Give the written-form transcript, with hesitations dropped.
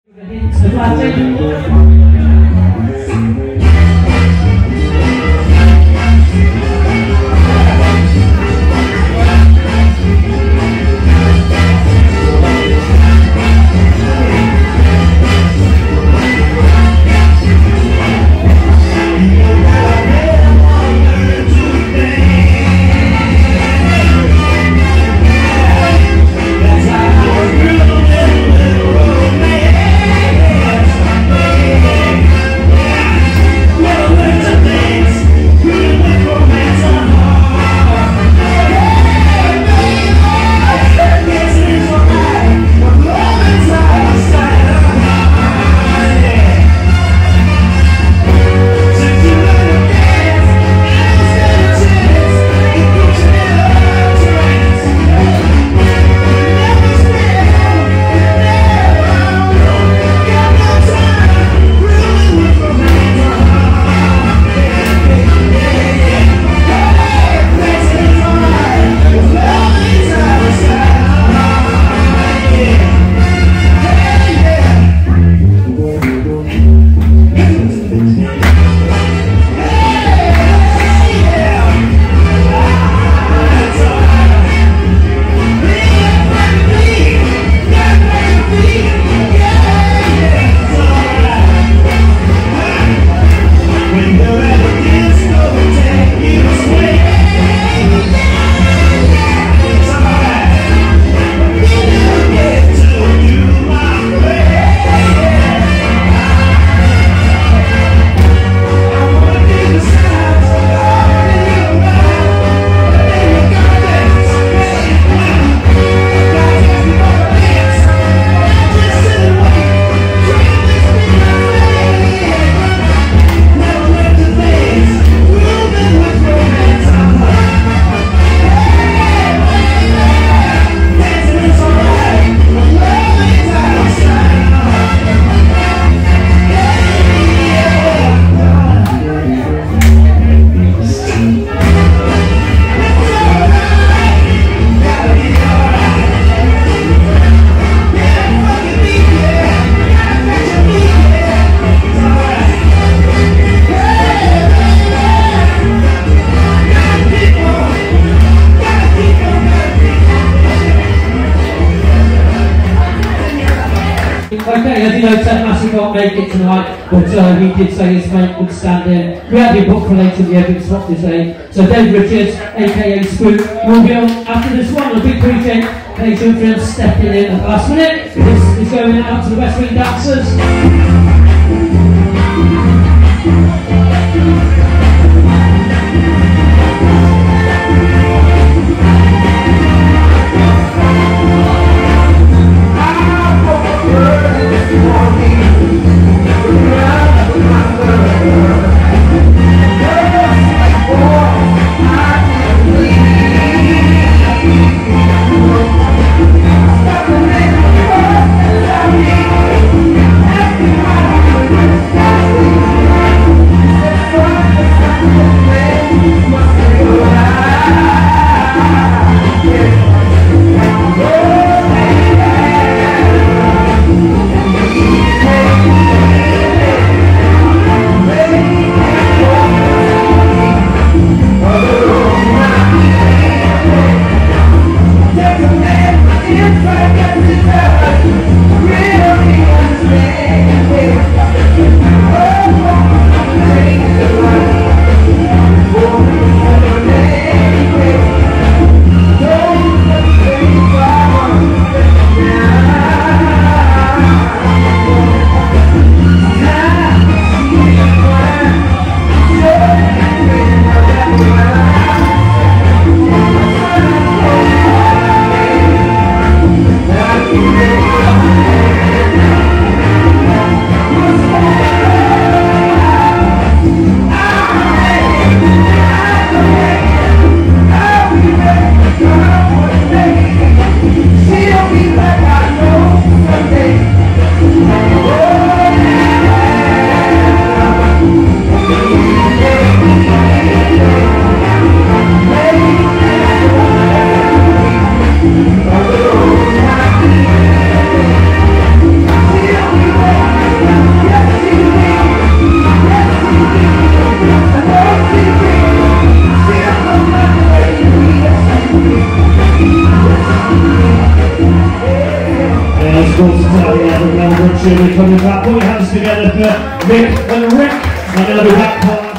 Okay, as you know, Ted Massey can't make it tonight, but he did say his mate would stand in. We had your book for later in the open swap today. So Dave Richards, aka Spook, will be on after this one. A big appreciate Trent stepping in at the last minute. This is going out to the West Wing dancers. she'll be coming back. Put your hands together for Mick and Rick, and they'll be back.